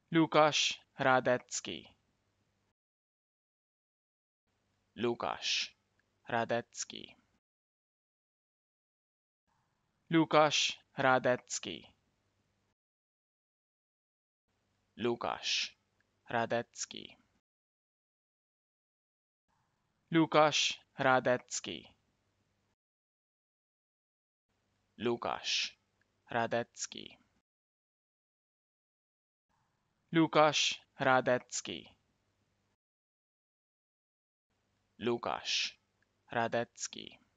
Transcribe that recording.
Lukasz Hradecki. Lukasz Hradecki. Lukasz Hradecki. Lukasz Hradecki. Lukasz Hradecki. Lukasz Hradecki. Lukasz Hradecki. Lukasz Hradecki.